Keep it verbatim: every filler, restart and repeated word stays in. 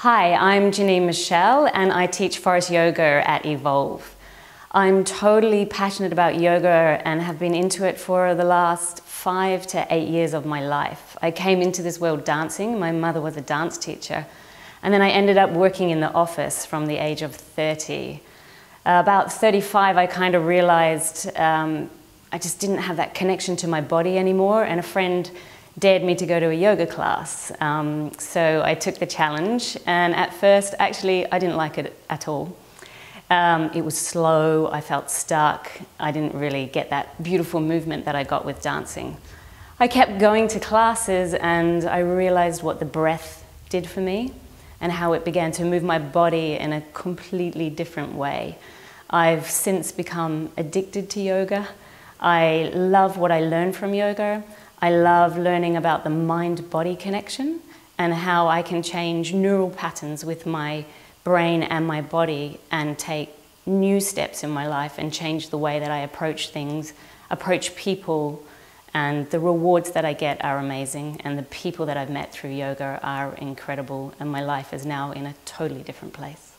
Hi, I'm Janine Michelle and I teach forest yoga at Evolve. I'm totally passionate about yoga and have been into it for the last five to eight years of my life. I came into this world dancing. My mother was a dance teacher, and then I ended up working in the office from the age of thirty. Uh, about thirty-five, I kind of realized um, I just didn't have that connection to my body anymore, and a friend dared me to go to a yoga class. Um, so I took the challenge, and at first, actually, I didn't like it at all. Um, it was slow, I felt stuck, I didn't really get that beautiful movement that I got with dancing. I kept going to classes and I realized what the breath did for me and how it began to move my body in a completely different way. I've since become addicted to yoga. I love what I learned from yoga. I love learning about the mind-body connection and how I can change neural patterns with my brain and my body and take new steps in my life and change the way that I approach things, approach people, and the rewards that I get are amazing, and the people that I've met through yoga are incredible, and my life is now in a totally different place.